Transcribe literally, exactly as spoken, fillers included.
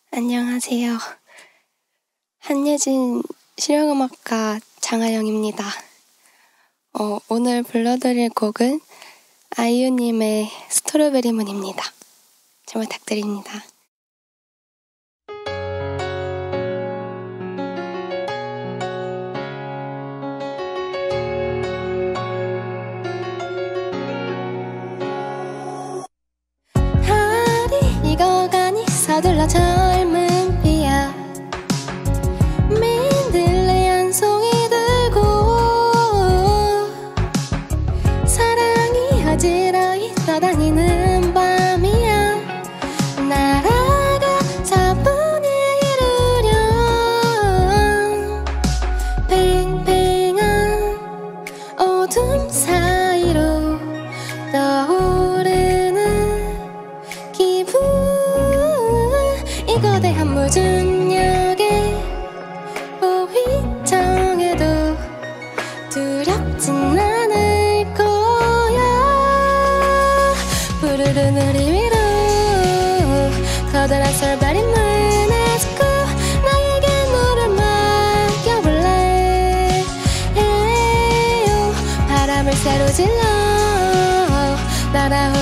안녕하세요. 한예진 실용음악가 장하영입니다. 어, 오늘 불러드릴 곡은 아이유님의 스트로베리 문입니다. 잘 부탁드립니다. 하리 익어가니 서둘러 젊은 피야 민들레 한 송이 들고 사랑이 어지러이 떠다니는 밤이야 날아가 사뿐히 이루렴 팽팽한 어둠 사이로 떠오르는 기분 이 거대한 무중력에 오휘청해도 두렵진 않을 거야 푸르른 우리 위로 커다란 솔바리 문에 짚고 나에게 물을 맡겨볼래 에요 바람을 새로 질러 날아오